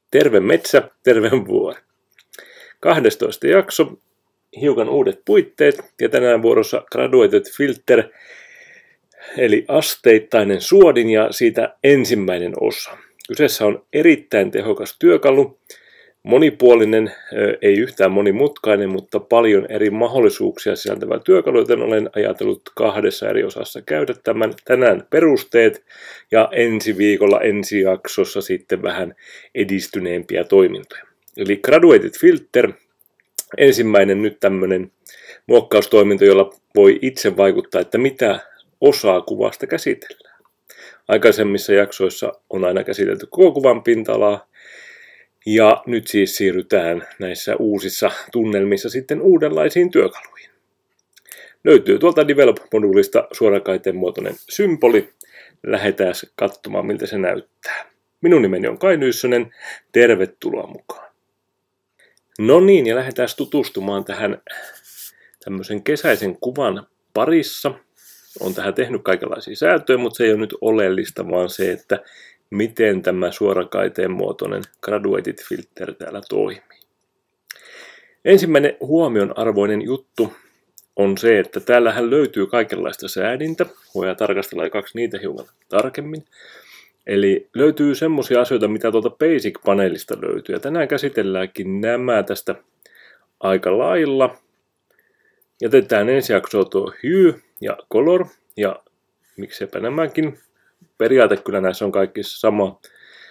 Terve metsä, terve vuori. 12 jakso, hiukan uudet puitteet ja tänään vuorossa Graduated Filter, eli asteittainen suodin ja siitä ensimmäinen osa. Kyseessä on erittäin tehokas työkalu, monipuolinen, ei yhtään monimutkainen, mutta paljon eri mahdollisuuksia sisältävä työkalu, joten olen ajatellut 2 eri osassa käydä tämän. Tänään perusteet ja ensi viikolla ensi jaksossa sitten vähän edistyneempiä toimintoja. Eli Graduated Filter, ensimmäinen nyt tämmöinen muokkaustoiminto, jolla voi itse vaikuttaa, että mitä osaa kuvasta käsitellään. Aikaisemmissa jaksoissa on aina käsitelty koko kuvan pinta-alaa, ja nyt siis siirrytään näissä uusissa tunnelmissa sitten uudenlaisiin työkaluihin. Löytyy tuolta Develop-moduulista suorakaiteen muotoinen symboli. Lähdetään katsomaan, miltä se näyttää. Minun nimeni on Kai Nyyssönen. Tervetuloa mukaan. No niin, ja lähdetään tutustumaan tähän tämmöisen kesäisen kuvan parissa. Olen tähän tehnyt kaikenlaisia säätöjä, mutta se ei ole nyt oleellista, vaan se, että miten tämä suorakaiteen muotoinen Graduated Filter täällä toimii. Ensimmäinen huomionarvoinen juttu on se, että täällähän löytyy kaikenlaista säädintä. Voidaan tarkastella 2 niitä hiukan tarkemmin. Eli löytyy semmoisia asioita, mitä tuolta Basic-paneelista löytyy. Ja tänään käsitelläänkin nämä tästä aika lailla. Jätetään ensi jaksoa tuo Hue ja Color ja miksepä nämäkin. Periaate kyllä näissä on kaikissa sama.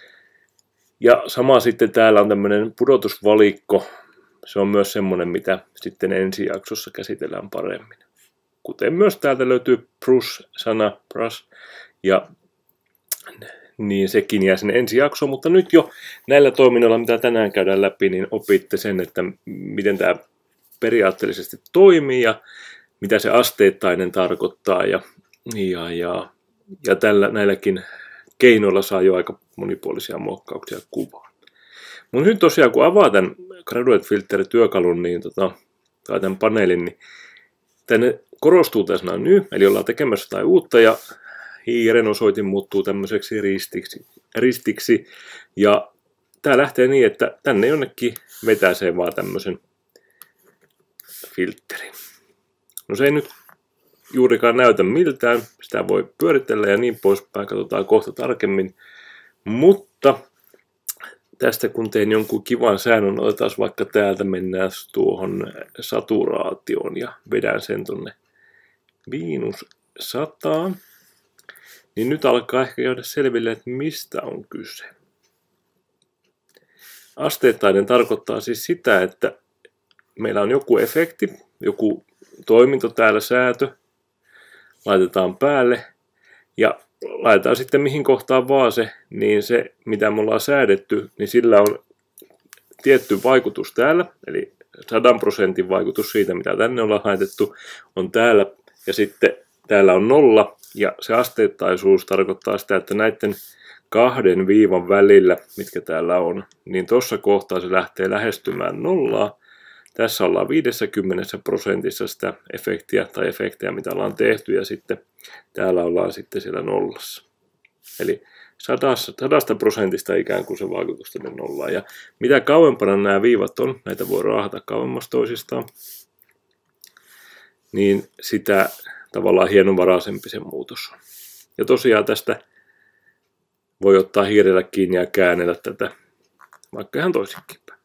Ja sama sitten täällä on tämmöinen pudotusvalikko. Se on myös semmoinen, mitä sitten ensi jaksossa käsitellään paremmin. Kuten myös täältä löytyy brush-sana, brush, ja niin sekin jää sinne ensi jaksoon. Mutta nyt jo näillä toiminnoilla, mitä tänään käydään läpi, niin opitte sen, että miten tämä periaatteellisesti toimii ja mitä se asteittainen tarkoittaa. Ja näilläkin keinoilla saa jo aika monipuolisia muokkauksia kuvaan. Mutta nyt tosiaan, kun avaa tämän Graduated Filter-työkalun niin tai tämän paneelin, niin tänne korostuu tämä sana ny, eli ollaan tekemässä jotain uutta, ja hiiren osoitin muuttuu tämmöiseksi ristiksi. Ja tämä lähtee niin, että tänne jonnekin vetäisee vaan tämmöisen filterin. No se ei nyt juurikaan näytä miltään, sitä voi pyöritellä ja niin poispäin, katsotaan kohta tarkemmin. Mutta tästä kun tein jonkun kivan säännön, otetaan vaikka täältä mennään tuohon saturaatioon ja vedän sen tonne -100, niin nyt alkaa ehkä käydä selville, että mistä on kyse. Asteittainen tarkoittaa siis sitä, että meillä on joku efekti, joku toiminto täällä, säätö, laitetaan päälle ja laitetaan sitten mihin kohtaan vaan se, niin se mitä me ollaan säädetty, niin sillä on tietty vaikutus täällä, eli 100% vaikutus siitä mitä tänne ollaan laitettu on täällä, ja sitten täällä on 0, ja se asteittaisuus tarkoittaa sitä, että näiden 2 viivan välillä, mitkä täällä on, niin tuossa kohtaa se lähtee lähestymään 0. Tässä ollaan 50% sitä efektiä tai efektejä, mitä ollaan tehty, ja sitten täällä ollaan sitten siellä 0. Eli 100% ikään kuin se vaikutus tänne 0. Ja mitä kauempana nämä viivat on, näitä voi raahata kauemmas toisistaan, niin sitä tavallaan hienovaraisempi se muutos on. Ja tosiaan tästä voi ottaa hiirellä kiinni ja käännellä tätä vaikka ihan toisinkin päin.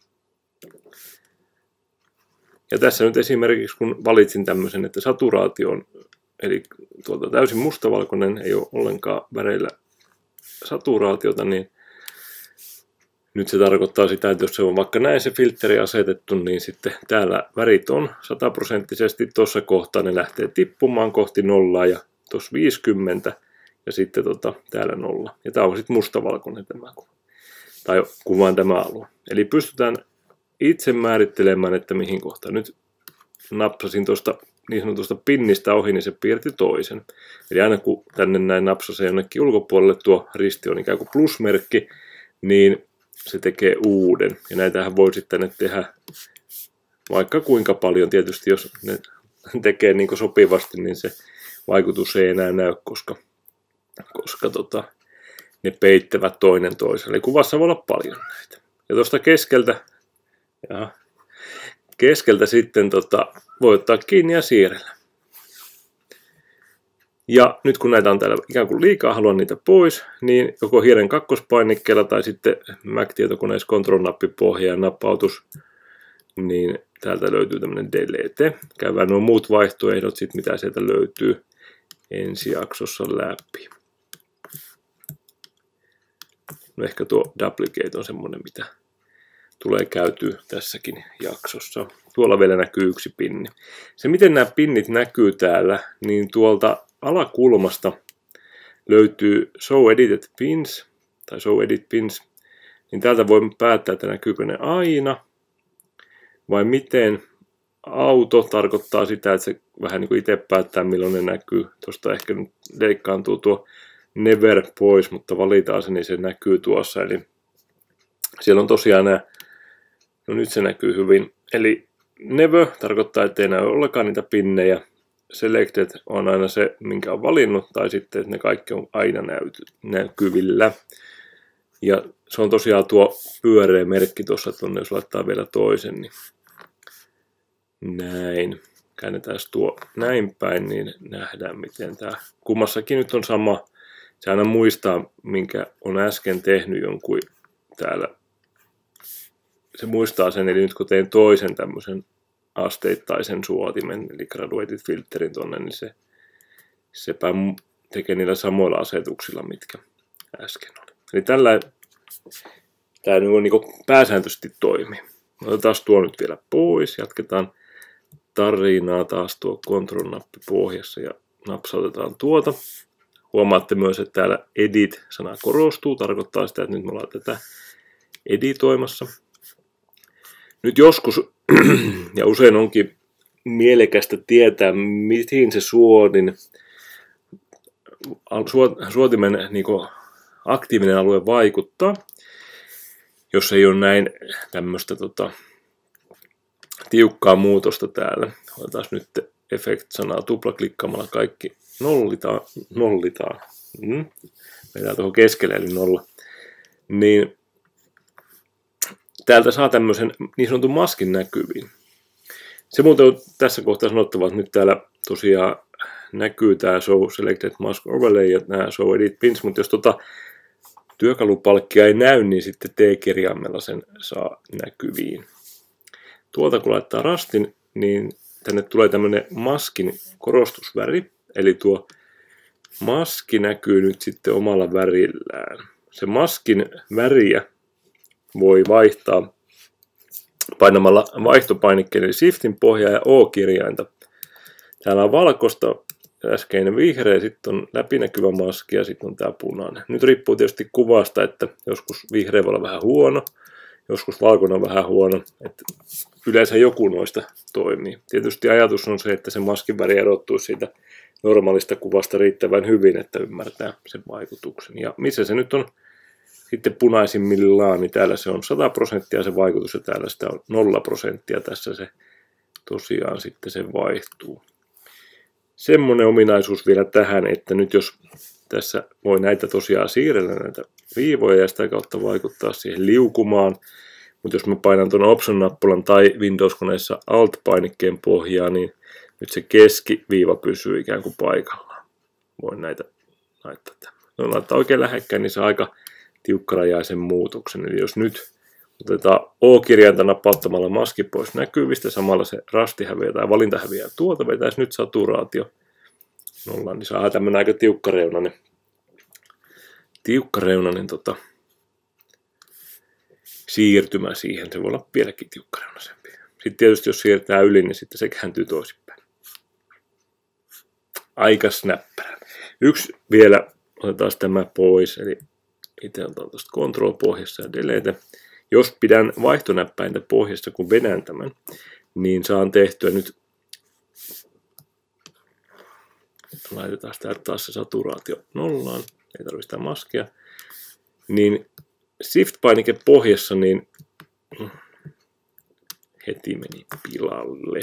Ja tässä nyt esimerkiksi kun valitsin tämmöisen, että saturaatio on, eli tuolta täysin mustavalkoinen, ei ole ollenkaan väreillä saturaatiota, niin nyt se tarkoittaa sitä, että jos se on vaikka näin se filtteri asetettu, niin sitten täällä värit on 100%, tuossa kohtaa ne lähtee tippumaan kohti 0 ja tuossa 50 ja sitten täällä 0. Ja tämä on sitten mustavalkoinen tämä kuva, tai kuvaan tämä alue. Eli pystytään itse määrittelemään, että mihin kohtaan. Nyt napsasin tuosta niin sanotusta pinnistä ohi, niin se piirti toisen. Eli aina kun tänne näin napsasee jonnekin ulkopuolelle, tuo risti on ikään kuin plusmerkki, niin se tekee uuden. Ja näitähän voi sitten tehdä vaikka kuinka paljon. Tietysti jos ne tekee niin kuin sopivasti, niin se vaikutus ei enää näy, koska ne peittävät toinen toiselle. Eli kuvassa voi olla paljon näitä. Ja tuosta keskeltä sitten voi ottaa kiinni ja siirrellä. Ja nyt kun näitä on täällä ikään kuin liikaa, haluan niitä pois, niin joko hiiren kakkospainikkeella tai sitten Mac-tietokoneessa Control-nappi pohja ja nappautus, niin täältä löytyy tämmöinen delete. Käydään nuo muut vaihtoehdot sitten, mitä sieltä löytyy ensi jaksossa läpi. No ehkä tuo duplicate on semmoinen, mitä tulee käytyä tässäkin jaksossa. Tuolla vielä näkyy yksi pinni. Se, miten nämä pinnit näkyy täällä, niin tuolta alakulmasta löytyy Show Edited Pins, tai Show Edit Pins, niin täältä voi päättää, että näkyykö ne aina, vai miten. Auto tarkoittaa sitä, että se vähän niin kuin itse päättää, milloin ne näkyy. Tuosta ehkä nyt leikkaantuu tuo Never pois, mutta valitaan se, niin se näkyy tuossa. Eli siellä on tosiaan nämä, no nyt se näkyy hyvin. Eli Never tarkoittaa, että ei näy ollenkaan niitä pinnejä. Selected on aina se, minkä on valinnut, tai sitten, että ne kaikki on aina näkyvillä. Ja se on tosiaan tuo pyöreä merkki tuossa, tuonne jos laittaa vielä toisen, niin näin. Käännetään tuo näin päin, niin nähdään, miten tämä kummassakin nyt on sama. Se aina muistaa, minkä on äsken tehnyt jonkun täällä. Se muistaa sen, eli nyt kun tein toisen tämmöisen asteittaisen suotimen, eli graduated filterin tonne, niin sepä tekee niillä samoilla asetuksilla, mitkä äsken oli. Eli tällä tämä niin pääsääntöisesti toimii. Otetaan tuo nyt vielä pois, jatketaan tarinaa taas tuo Control-nappi pohjassa ja napsautetaan tuota. Huomaatte myös, että täällä Edit-sana korostuu, tarkoittaa sitä, että nyt me ollaan tätä editoimassa. Nyt joskus, ja usein onkin mielekästä tietää, mihin se suotimen niin kuin aktiivinen alue vaikuttaa, jos ei ole näin tämmöistä tiukkaa muutosta täällä. Otetaan nyt Effect-sanaa tuplaklikkaamalla kaikki nollitaan. Mennään tuohon keskelle, eli nolla. Niin täältä saa tämmöisen niin sanotun maskin näkyviin. Se muuten on tässä kohtaa sanottava, että nyt täällä tosiaan näkyy tämä Show Selected Mask Overlay ja nämä Show Edit Pins, mutta jos työkalupalkkia ei näy, niin sitten T-kirjaimella sen saa näkyviin. Tuolta kun laittaa rastin, niin tänne tulee tämmöinen maskin korostusväri, eli tuo maski näkyy nyt sitten omalla värillään. Se maskin väriä voi vaihtaa painamalla vaihtopainikkeelle Shiftin pohjaa ja O-kirjainta. Täällä on valkoista, äskeinen vihreä, sitten on läpinäkyvä maski ja sitten on tämä punainen. Nyt riippuu tietysti kuvasta, että joskus vihreä voi olla vähän huono, joskus valkoinen on vähän huono. Että yleensä joku noista toimii. Tietysti ajatus on se, että se maskin väri erottuisi siitä normaalista kuvasta riittävän hyvin, että ymmärtää sen vaikutuksen. Ja missä se nyt on sitten punaisimmillaan, niin täällä se on 100% se vaikutus ja täällä sitä on 0%. Tässä se tosiaan sitten se vaihtuu. Semmoinen ominaisuus vielä tähän, että nyt jos tässä voi näitä tosiaan siirrellä näitä viivoja ja sitä kautta vaikuttaa siihen liukumaan, mutta jos mä painan tuon Option-nappulan tai Windows-koneessa Alt-painikkeen pohjaa, niin nyt se keskiviiva pysyy ikään kuin paikallaan. Voin näitä laittaa tämän. No, laittaa oikein lähekkäin, niin se aika tiukkarajaisen muutoksen. Eli jos nyt otetaan O-kirjainta nappauttamalla maski pois näkyvistä, samalla se rasti häviää tai valinta häviää tuolta, vetäisi nyt saturaatio nollaan, niin saa tämmöinen aika tiukkareunainen siirtymä siihen. Se voi olla vieläkin tiukkareunaisempi. Sitten tietysti jos siirtää yli, niin sitten se kääntyy toisinpäin. Aika snäppärä. Yksi vielä, otetaan tämä pois, eli itse otan tuosta Control-pohjassa ja Delete. Jos pidän vaihtonäppäintä pohjassa, kun vedän tämän, niin saan tehtyä nyt, laitetaan sitä taas se saturaatio nollaan, ei tarvitse sitä maskia, niin Shift-painike pohjassa, niin heti meni pilalle,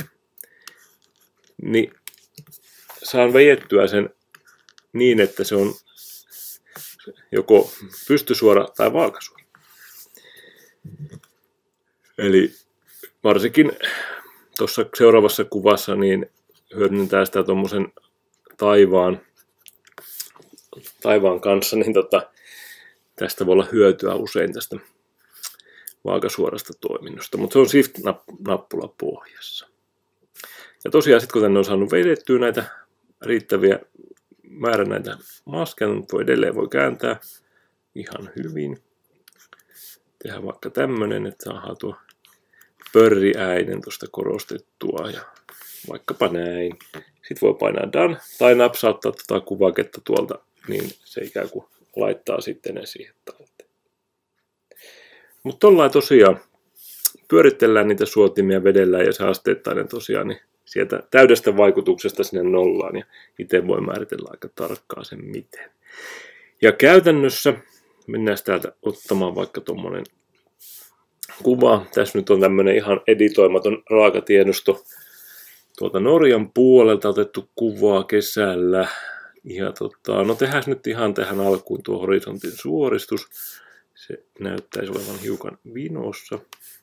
niin saan vejettyä sen niin, että se on joko pystysuora tai vaakasuora. Eli varsinkin tuossa seuraavassa kuvassa niin hyödynnetään sitä tuommoisen taivaan kanssa, niin tästä voi olla hyötyä usein tästä vaakasuorasta toiminnosta, mutta se on Shift-nappula pohjassa. Ja tosiaan sitten kun tänne on saanut vedettyä näitä riittäviä määrä näitä maskeja, mutta voi kääntää ihan hyvin. Tehdään vaikka tämmönen, että saadaan tuo pörriäinen tuosta korostettua ja vaikkapa näin. Sitten voi painaa done tai napsauttaa tuota kuvaketta tuolta, niin se ikään kuin laittaa sitten ne siihen talteen. Mutta tollain tosiaan pyöritellään niitä suotimia, vedellään ja se asteittainen tosiaan niin sieltä täydestä vaikutuksesta sinne nollaan ja itse voi määritellä aika tarkkaan sen miten. Ja käytännössä mennään täältä ottamaan vaikka tuommoinen kuva. Tässä nyt on tämmöinen ihan editoimaton raakatiedosto tuolta Norjan puolelta otettu kuvaa kesällä. Ja no tehdään nyt ihan tähän alkuun tuo horisontin suoristus. Se näyttäisi olevan hiukan vinossa.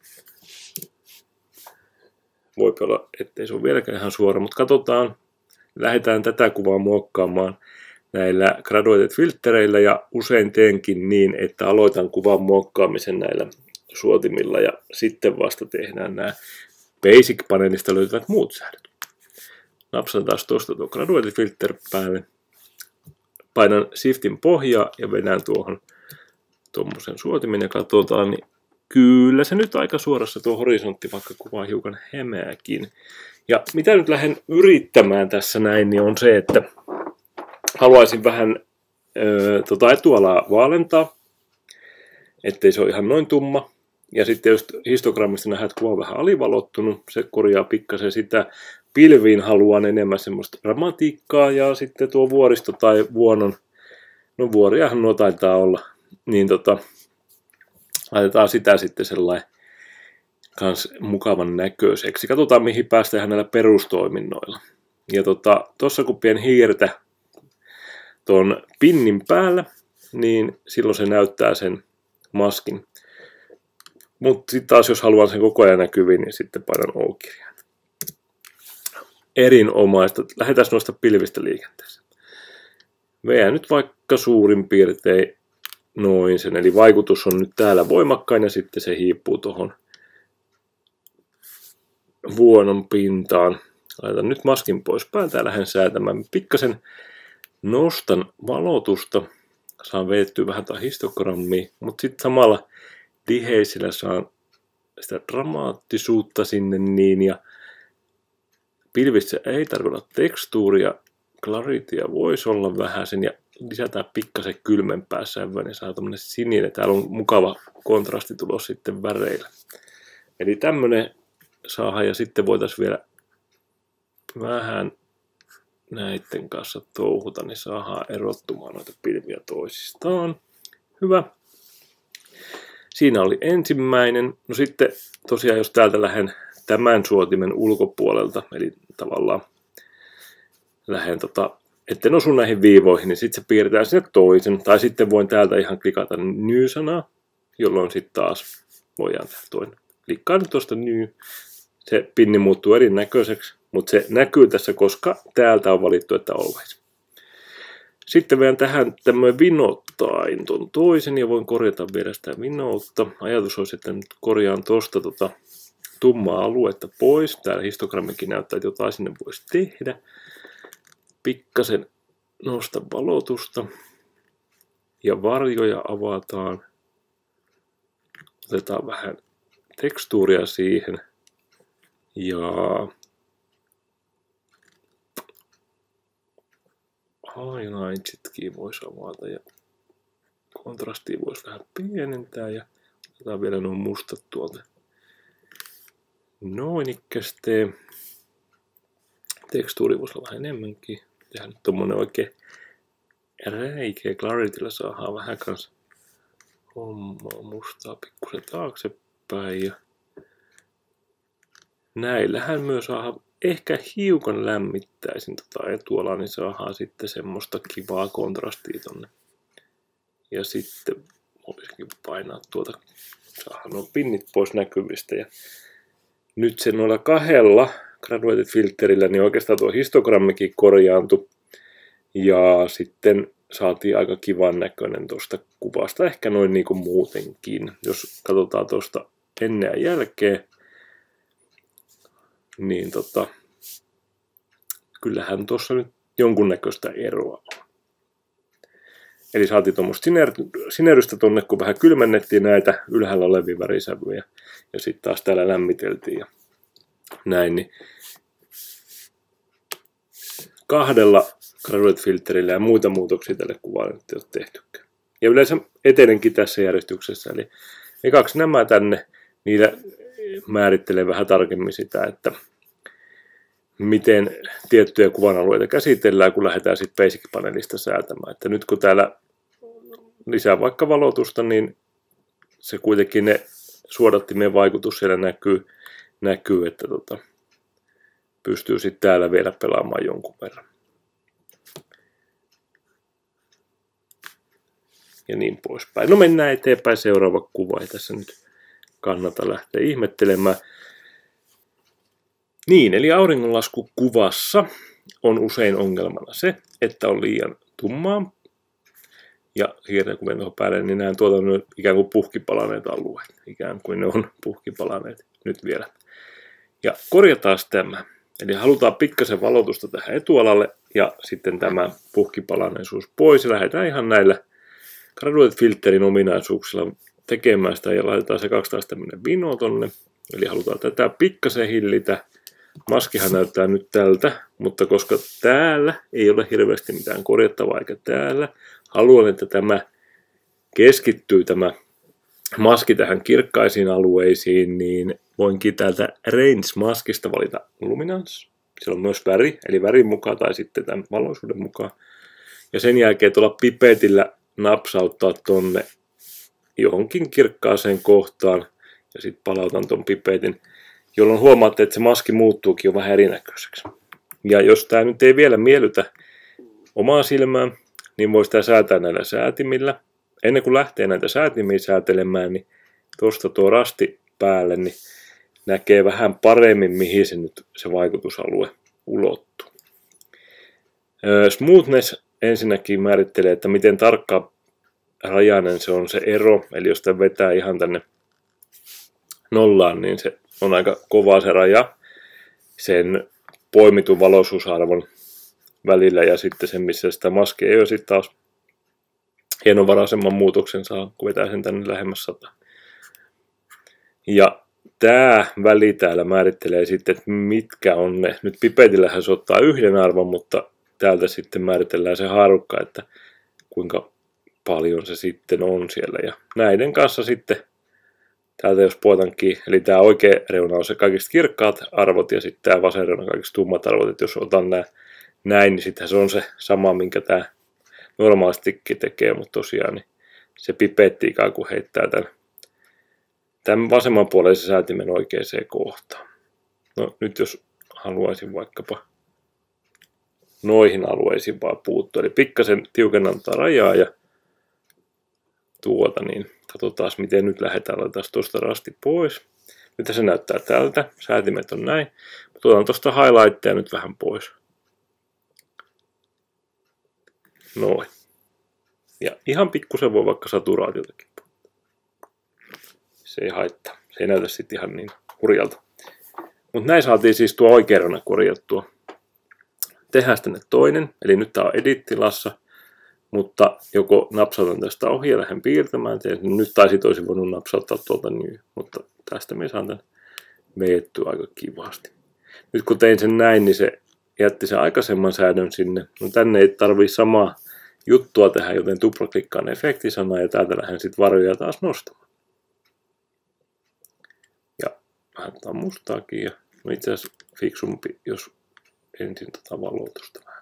Voipi olla, ettei se ole vieläkään ihan suora, mutta katsotaan. Lähdetään tätä kuvaa muokkaamaan näillä graduated filtereillä ja usein teenkin niin, että aloitan kuvan muokkaamisen näillä suotimilla ja sitten vasta tehdään nämä Basic-paneelista löytyvät muut säädöt. Napsan taas tuosta tuo graduated filter päälle. Painan Shiftin pohjaa ja vedän tuohon tuommoisen suotimen ja katsotaan, niin kyllä se nyt aika suorassa tuo horisontti, vaikka kuvaa hiukan hämääkin. Ja mitä nyt lähden yrittämään tässä näin, niin on se, että haluaisin vähän etualaa vaalentaa, ettei se ole ihan noin tumma. Ja sitten jos histogrammista nähdään, että kuva on vähän alivalottunut, se korjaa pikkasen sitä. Pilviin haluan enemmän semmoista dramatiikkaa ja sitten tuo vuoristo tai vuonon, no vuoriahan nuo taitaa olla, niin laitetaan sitä sitten sellainen kans mukavan näköiseksi. Katsotaan mihin päästään näillä perustoiminnoilla. Ja tossa kun pien hiirtä tuon pinnin päällä, niin silloin se näyttää sen maskin. Mutta sitten taas jos haluan sen koko ajan näkyviin, niin sitten painan O-kirjaan. Erinomaista. Lähdetään noista pilvistä liikenteeseen. Vedän nyt vaikka suurin piirtein noin sen. Eli vaikutus on nyt täällä voimakkain ja sitten se hiipuu tuohon vuonon pintaan. Laitan nyt maskin pois päältä ja lähden säätämään. Pikkasen nostan valotusta. Saan vedettyä vähän tai histogrammia, mutta sitten samalla tiheisillä saan sitä dramaattisuutta sinne niin ja pilvissä ei tarkoita tekstuuria, claritya voisi olla vähäisen ja lisätään pikkasen kylmempää sävyä, niin saa tämmönen sininen. Täällä on mukava kontrasti tulos sitten väreillä. Eli tämmönen saadaan ja sitten voitaisiin vielä vähän näiden kanssa touhuta, niin saadaan erottumaan noita pilviä toisistaan. Hyvä. Siinä oli ensimmäinen. No sitten tosiaan jos täältä lähden tämän suotimen ulkopuolelta, eli tavallaan lähden etten osu näihin viivoihin, niin sitten se piirretään sinne toisen. Tai sitten voin täältä ihan klikata new-sanaa, jolloin sitten taas voidaan tehdä toinen. Klikkaan nyt tuosta new. Se pinni muuttuu erinäköiseksi, mutta se näkyy tässä, koska täältä on valittu, että always. Sitten vedän tähän tämmöinen vinottain ton toisen ja voin korjata vielä sitä vinoutta. Ajatus olisi, että nyt korjaan tuosta tummaa aluetta pois. Täällä histogrammikin näyttää, että jotain sinne voisi tehdä. Pikkasen nostan valotusta ja varjoja avataan. Otetaan vähän tekstuuria siihen ja highlightsitkin voisi avata ja kontrastia voisi vähän pienentää ja otetaan vielä nuo mustat tuolta noin ikkästeen. Tekstuuri voisi olla vähän enemmänkin. Tehdään nyt tommonen oikein räikeä clarityllä saadaan vähän kans hommaa mustaa pikkusen taaksepäin ja näillähän myös saadaan ehkä hiukan lämmittäisin etualaa, niin saadaan sitten semmoista kivaa kontrastia tonne Ja sitten olisikin painaa tuota, saadaan nuo pinnit pois näkyvistä. Ja nyt se noilla 2 graduated filterillä, niin oikeastaan tuo histogrammikin korjaantui. Ja sitten saatiin aika kivan näköinen tuosta kuvasta, ehkä noin niin kuin muutenkin. Jos katsotaan tuosta ennen ja jälkeen, niin kyllähän tuossa nyt jonkunnäköistä eroa on. Eli saatiin tuommoista sinerrystä tonne, kun vähän kylmennettiin näitä ylhäällä olevia värisävyjä. Ja sitten taas täällä lämmiteltiin ja näin. Niin 2 graduate filterillä ja muita muutoksia tälle kuvaan nyt ei ole tehtykään. Ja yleensä etenenkin tässä järjestyksessä. Eli ekaksi nämä tänne, niillä määrittelee vähän tarkemmin sitä, että miten tiettyjä kuvan alueita käsitellään, kun lähdetään sitten Basic-paneelista säätämään. Että nyt kun täällä lisää vaikka valotusta, niin se kuitenkin ne suodattimien vaikutus siellä näkyy että pystyy sitten täällä vielä pelaamaan jonkun verran. Ja niin poispäin. No mennään eteenpäin, seuraava kuva. Ei tässä nyt kannata lähteä ihmettelemään. Niin, eli auringonlaskukuvassa on usein ongelmana se, että on liian tummaa. Ja siirrän kun menen tuohon päälle, niin näen tuota ikään kuin puhkipalaneet alueet. Ikään kuin ne on puhkipalaneet nyt vielä. Ja korjataan tämä. Eli halutaan pikkasen valotusta tähän etualalle ja sitten tämä puhkipalaneisuus pois. Ja lähdetään ihan näillä graduated filterin ominaisuuksilla tekemään sitä ja laitetaan se 2 tämmöinen vino tonne. Eli halutaan tätä pikkasen hillitä. Maskihan näyttää nyt tältä, mutta koska täällä ei ole hirveästi mitään korjattavaa eikä täällä, haluan, että tämä keskittyy tämä maski tähän kirkkaisiin alueisiin, niin voinkin täältä Range-maskista valita Luminance. Siellä on myös väri, eli värin mukaan tai sitten tämän valoisuuden mukaan. Ja sen jälkeen tuolla pipetillä napsauttaa tonne johonkin kirkkaaseen kohtaan ja sitten palautan ton pipetin, jolloin huomaatte, että se maski muuttuukin jo vähän erinäköiseksi. Ja jos tämä nyt ei vielä miellytä omaa silmää, niin voi sitä säätää näillä säätimillä. Ennen kuin lähtee näitä säätimiä säätelemään, niin tuosta tuo rasti päälle, niin näkee vähän paremmin, mihin se vaikutusalue ulottuu. Smoothness ensinnäkin määrittelee, että miten tarkka rajainen se on se ero. Eli jos tämä vetää ihan tänne nollaan, niin se on aika kova se raja sen poimitun valoisuusarvon välillä ja sitten sen, missä sitä maskia ei ole, sitten taas hienovaraisemman muutoksen saa, kun vetää sen tänne lähemmäs 100. Ja tämä väli täällä määrittelee sitten, että mitkä on ne. Nyt pipetillähän se ottaa 1 arvon, mutta täältä sitten määritellään se haarukka, että kuinka paljon se sitten on siellä. Ja näiden kanssa sitten täältä jos poitankin, eli tämä oikea reuna on se kaikista kirkkaat arvot ja sitten tämä vasen reuna kaikista tummat arvot. Että jos otan nämä näin, niin sitten se on se sama, minkä tämä normaalistikin tekee, mutta tosiaan niin se pipetti ikään kuin heittää tämän vasemmanpuoleisen säätimen oikeaan kohtaan. No nyt jos haluaisin vaikkapa noihin alueisiin vaan puuttua, eli pikkasen tiukennan rajaa ja niin katsotaan miten nyt lähdetään, laitetaan tuosta rasti pois. Nyt se näyttää tältä, säätimet on näin. Tuotan tuosta highlightteja nyt vähän pois. Noin. Ja ihan pikkusen voi vaikka saturaatiotakin. Se ei haittaa. Se ei näytä sitten ihan niin hurjalta. Mutta näin saatiin siis tuo oikeana korjattua. Tehdään sitten toinen. Eli nyt tää on edit-tilassa. Mutta joko napsautan tästä ohi ja lähden piirtämään. Nyt taisit olisi voinut napsauttaa tuolta niin. Mutta tästä me saan tämän veettyä aika kivasti. Nyt kun tein sen näin, niin se jätti sen aikaisemman säädön sinne. No tänne ei tarvii samaa juttua tehdä, joten tuplaklikkaan efektisanaa ja täältä lähden sitten varjoja taas nostamaan. Ja vähän mustaakin ja no itse asiassa fiksumpi, jos ensin valotusta vähän.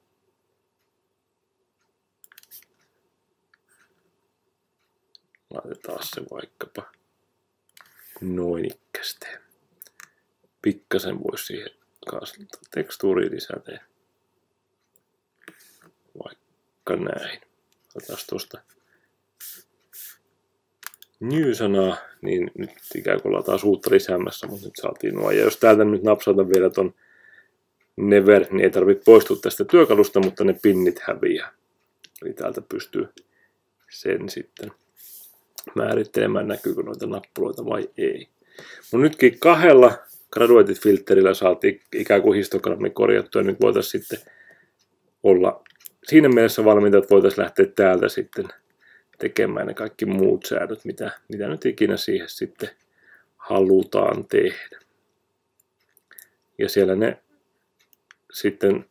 Laitetaan se vaikkapa noin ikkästeen. Pikkasen voisi siihen kanssa tekstuuria lisätä. Vaikka näin. Otetaan tuosta new-sanaa, niin nyt ikään kuin ollaan taas uutta lisäämässä, mutta nyt saatiin nuo. Ja jos täältä nyt napsautan vielä ton never, niin ei tarvitse poistua tästä työkalusta, mutta ne pinnit häviää. Eli täältä pystyy sen sitten määrittelemään, näkyykö noita nappuloita vai ei. Mutta nytkin 2 graduated filterillä saatiin ikään kuin histogrammi korjattua, ja nyt voitaisiin sitten olla siinä mielessä valmiita, että voitaisiin lähteä täältä sitten tekemään ne kaikki muut säädöt, mitä nyt ikinä siihen sitten halutaan tehdä. Ja siellä ne sitten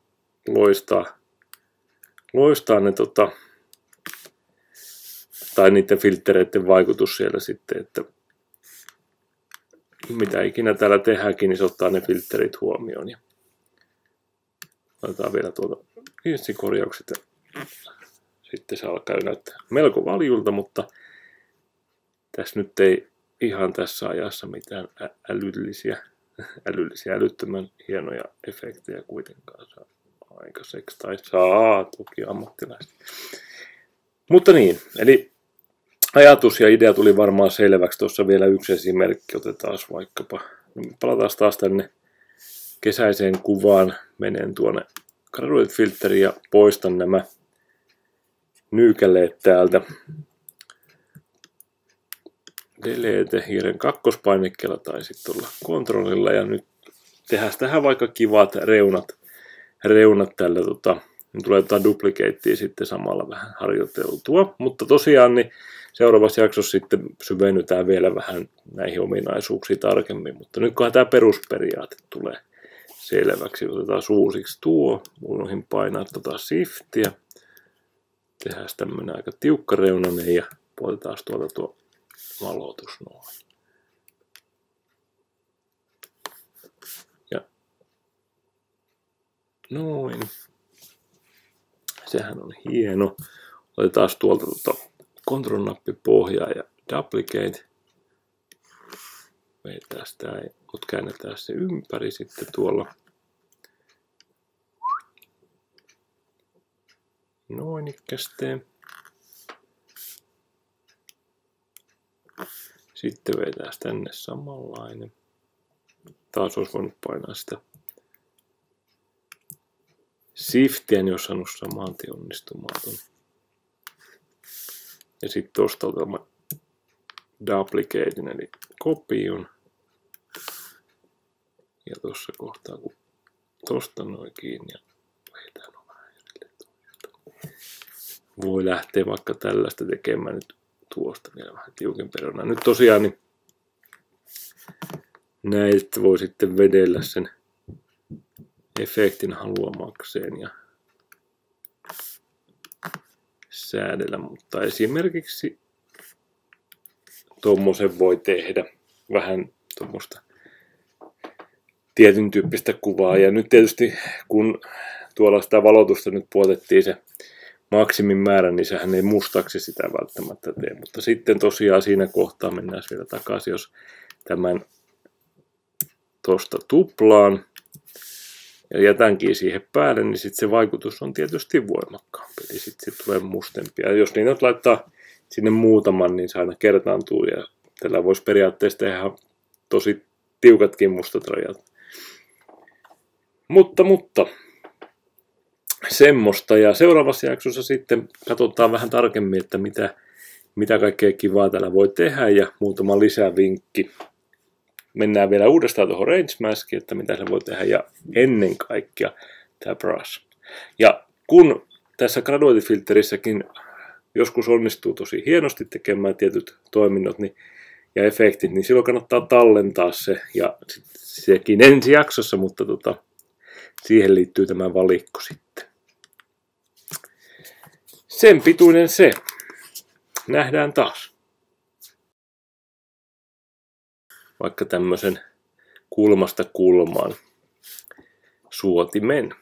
loistaa ne tai niiden filtreiden vaikutus siellä sitten, että mitä ikinä täällä tehdäänkin, niin se ottaa ne filterit huomioon. Ja otetaan vielä tuolta korjaukset ja sitten se alkaa näyttää melko valjulta, mutta tässä nyt ei ihan tässä ajassa mitään älyttömän hienoja efektejä kuitenkaan saa aikaiseksi, tai saa toki ammattilaiset. Mutta niin, eli ajatus ja idea tuli varmaan selväksi. Tuossa vielä yksi esimerkki, otetaan vaikkapa, palataan taas tänne kesäiseen kuvaan, menen tuonne graduated filteriin ja poistan nämä nyykäleet täältä. Delete hiiren kakkospainikkeella tai sitten tuolla kontrollilla, ja nyt tehdään tähän vaikka kivat reunat tällä, niin tulee duplicatea sitten samalla vähän harjoiteltua, mutta tosiaan niin seuraavassa jaksossa sitten syvennytään vielä vähän näihin ominaisuuksiin tarkemmin, mutta nyt kun tämä perusperiaate tulee selväksi, otetaan uusiksi tuo, unohin painaa shiftiä, tehdään tämmöinen aika tiukkareunainen ja otetaan tuolta tuo valotus noin. Ja noin. Sehän on hieno. Otetaan tuolta Control-nappi pohjaa ja Duplicate. Vetää sitä, mutta käännetään se ympäri sitten tuolla. Noin ikkästeen. Sitten vetää tänne samanlainen. Taas olisi voinut painaa sitä Shiftiä, niin olisi saanut saman tien onnistumaan ton. Ja sitten tuosta otamme Duplicatein, eli kopion. Ja tuossa kohtaa, kun tuosta noin kiinni ja vetään vähän edelleen toista. Voi lähteä vaikka tällaista tekemään nyt tuosta vielä vähän tiukempi reuna. Nyt tosiaan niin näistä voi sitten vedellä sen efektin haluamakseen ja säädellä, mutta esimerkiksi tuommoisen voi tehdä vähän tuommoista tietyn tyyppistä kuvaa. Ja nyt tietysti kun tuolla sitä valotusta nyt puotettiin se maksimin määrä, niin sehän ei mustaksi sitä välttämättä tee. Mutta sitten tosiaan siinä kohtaa mennään vielä takaisin, jos tämän tuosta tuplaan ja jätänkin siihen päälle, niin sitten se vaikutus on tietysti voimakkaampi. Eli sitten tulee mustempi. Ja jos niitä nyt laittaa sinne muutaman, niin se aina kertaantuu. Ja tällä voisi periaatteessa tehdä tosi tiukatkin mustat rajat. Mutta semmoista. Ja seuraavassa jaksossa sitten katsotaan vähän tarkemmin, että mitä kaikkea kivaa täällä voi tehdä ja muutama lisävinkki. Mennään vielä uudestaan tuohon Range Maskiin, että mitä se voi tehdä ja ennen kaikkea tämä brush. Ja kun tässä Graduated filterissäkin joskus onnistuu tosi hienosti tekemään tietyt toiminnot ja efektit, niin silloin kannattaa tallentaa se ja sekin ensi jaksossa, mutta siihen liittyy tämä valikko sitten. Sen pituinen se. Nähdään taas. Vaikka tämmöisen kulmasta kulmaan suotimen.